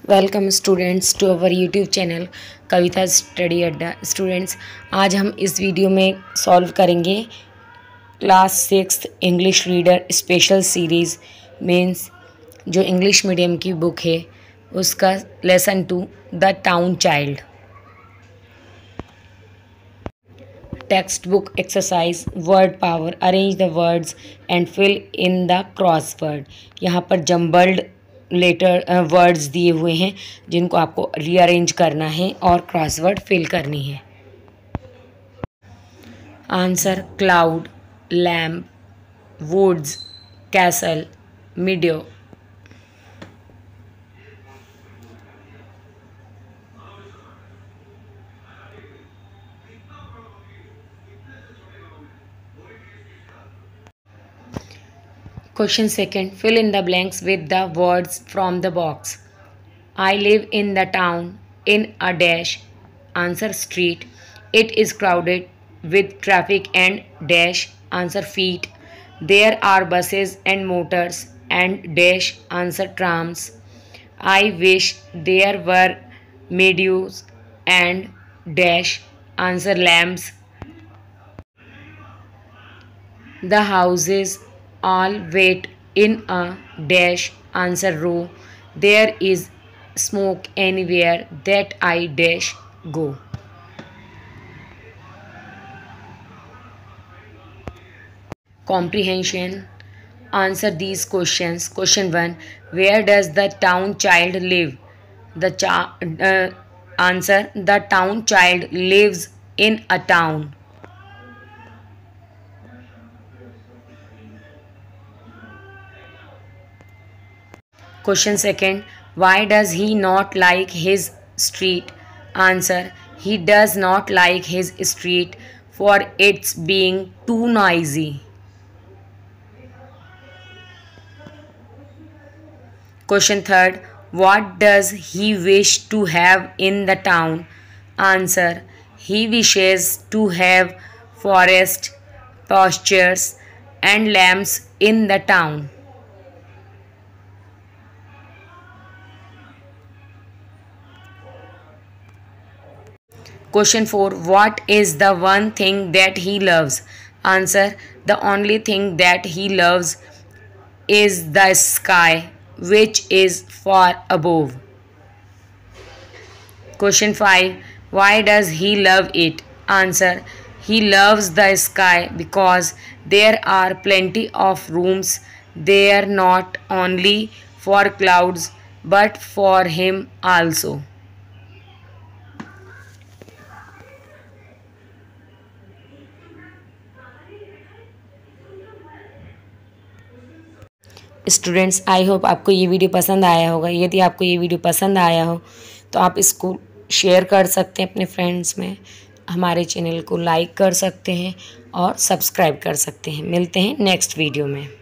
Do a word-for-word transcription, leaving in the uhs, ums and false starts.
Welcome students to our YouTube channel Kavita study Adda. Students, आज हम इस वीडियो में सॉल्व करेंगे class sixth English reader special series means जो इंग्लिश मीडियम की बुक है उसका lesson two the town child. Text book exercise word power, arrange the words and fill in the crossword. यहाँ पर जम्बल्ड लेटर वर्ड्स दिए हुए हैं जिनको आपको रीअरेंज करना है और क्रॉसवर्ड फिल करनी है। Answer: cloud, lamp, woods, castle, meadow. Question second. Fill in the blanks with the words from the box. I live in the town in a dash. Answer: street. It is crowded with traffic and dash. Answer: feet. There are buses and motors and dash. Answer: trams. I wish there were meadows and dash. Answer: lamps. The houses all wait in a dash. Answer: row. There is smoke anywhere that I dash go. Comprehension. Answer these questions. Question one. Where does the town child live? The cha- uh, answer: the town child lives in a town. Question second. Why does he not like his street? Answer: he does not like his street for its being too noisy. Question third. What does he wish to have in the town? Answer: he wishes to have forest, pastures and lamps in the town. Question four. What is the one thing that he loves? Answer: the only thing that he loves is the sky, which is far above. Question five. Why does he love it? Answer: he loves the sky because there are plenty of rooms there, not only for clouds but for him also. Students, I hope आपको ये video पसंद आया होगा। यदि आपको ये video पसंद आया हो तो आप इसको शेयर कर सकते हैं अपने फ्रेंड्स में, हमारे चैनल को लाइक कर सकते हैं और सब्सक्राइब कर सकते हैं। मिलते हैं नेक्स्ट वीडियो में।